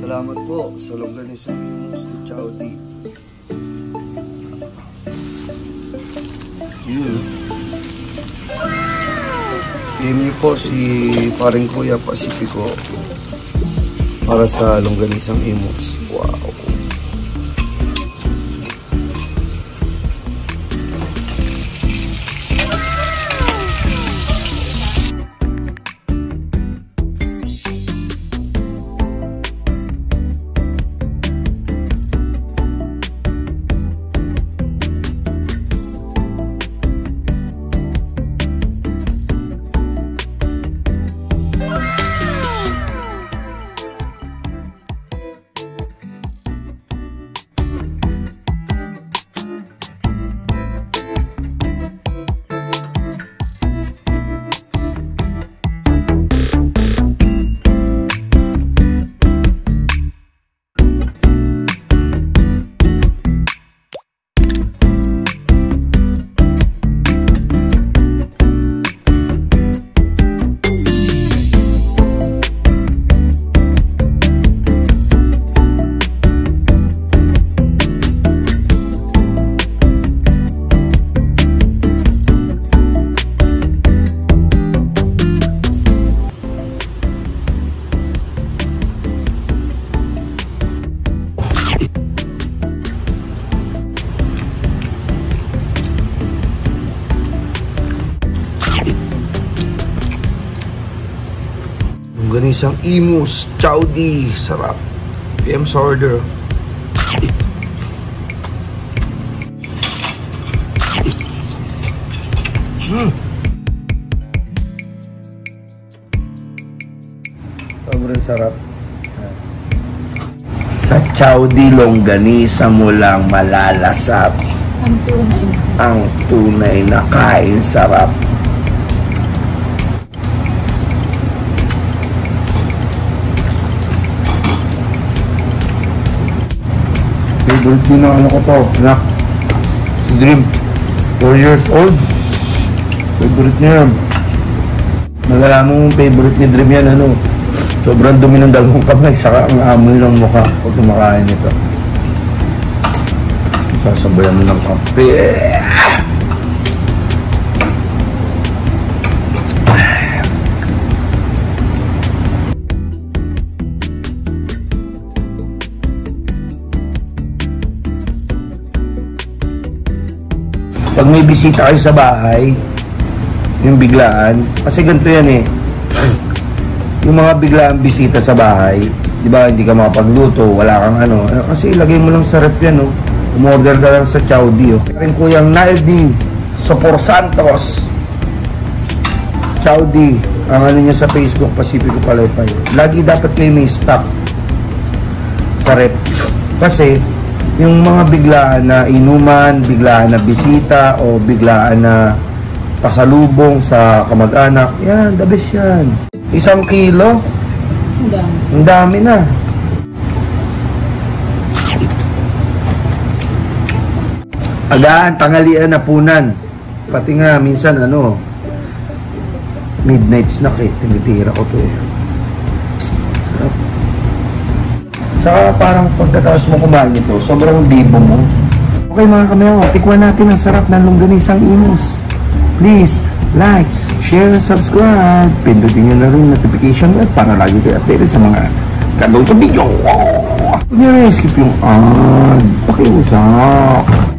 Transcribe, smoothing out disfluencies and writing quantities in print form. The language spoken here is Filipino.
Salamat po sa longganisang imus ni Chowdy. Yun. PM niyo po si paring Kuya Pacifico para sa longganisang imus. Wow. Longganisang imus, Chowdy, sarap. PM sa order. Sobrang sarap. Sa Chowdy longganisa mo lang malalasap ang tunay na kain, sarap. Favorite din ang ano ko to, anak. Si Dream, 4 years old. Favorite niya yan. Malalaman mong favorite ni Dream yan, ano. Sobrang dumi ng dalawang kamay, saka ang amoy ng mukha pag kumakain ito. Sasabayan mo ng kape. Pag may bisita kayo sa bahay, yung biglaan, kasi ganito yan eh, yung mga biglaan bisita sa bahay, di ba, hindi ka makapagluto, wala kang ano, kasi ilagay mo lang sa rep yan, no? Umorder ka lang sa Chowdy, oh. Rin ko yung Naldi Sopor Santos Chowdy, ang ano niya sa Facebook, Pacifico Palaypay. Lagi dapat kayo may stock sa rep, kasi yung mga biglaan na inuman, biglaan na bisita, o biglaan na pasalubong sa kamag-anak, yan, the best yan. 1 kilo? Ang dami na. Agaan, tanghalian, hapunan. Pati nga, minsan, ano, midnight snack eh. Tinitira ko to eh. Sarap. Saka parang pagkatapos mo kumain ito, sobrang bibo mo. Okay mga kamero, tikwan natin ang sarap ng longganisang imus. Please, like, share, subscribe. Pindutin nyo na rin notification bell para lagi kayo updated sa mga ganong video. Huwag nyo na skip yung ad. Pakiusap.